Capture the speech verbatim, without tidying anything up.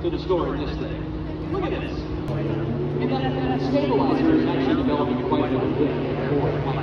to the story in this thing. Look at this. And that, that stabilizer is actually developing quite a bit.